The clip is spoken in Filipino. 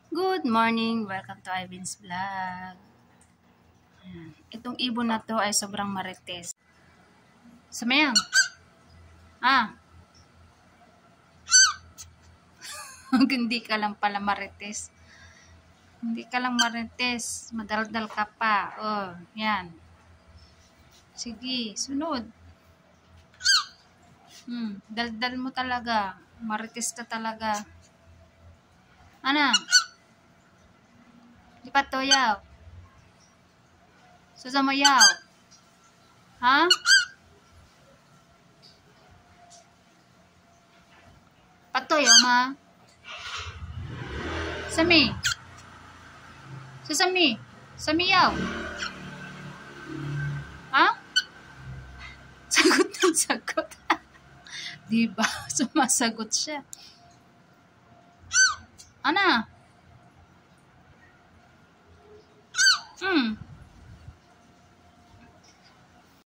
Good morning! Welcome to Ivan's Vlog. Itong ibon na to ay sobrang marites. Samayang! Hindi ka lang pala marites. Hindi ka lang marites. Madaldal ka pa. Oh, yan. Sige, sunod. Daldal mo talaga. Marites ka talaga. Ana? Di pa to yaw. Susamayaw. Ha? Patoy, ma. Sami. Susami. Samiyaw. Ha? Sagot ng sagot. Diba? Sumasagot siya. Ana?